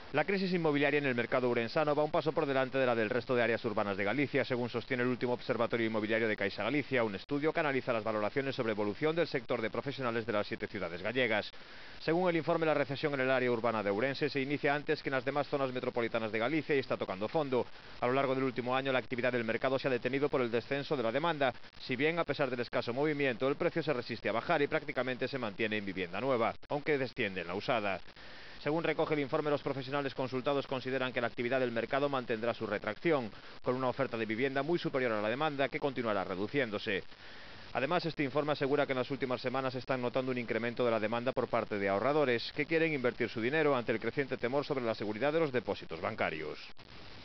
La crisis inmobiliaria en el mercado ourensano va un paso por delante de la del resto de áreas urbanas de Galicia, según sostiene el último Observatorio Inmobiliario de Caixa Galicia, un estudio que analiza las valoraciones sobre evolución del sector de profesionales de las 7 ciudades gallegas. Según el informe, la recesión en el área urbana de Ourense se inicia antes que en las demás zonas metropolitanas de Galicia y está tocando fondo. A lo largo del último año, la actividad del mercado se ha detenido por el descenso de la demanda. Si bien, a pesar del escaso movimiento, el precio se resiste a bajar y prácticamente se mantiene en vivienda nueva, aunque desciende en la usada. Según recoge el informe, los profesionales consultados consideran que la actividad del mercado mantendrá su retracción, con una oferta de vivienda muy superior a la demanda que continuará reduciéndose. Además, este informe asegura que en las últimas semanas están notando un incremento de la demanda por parte de ahorradores que quieren invertir su dinero ante el creciente temor sobre la seguridad de los depósitos bancarios.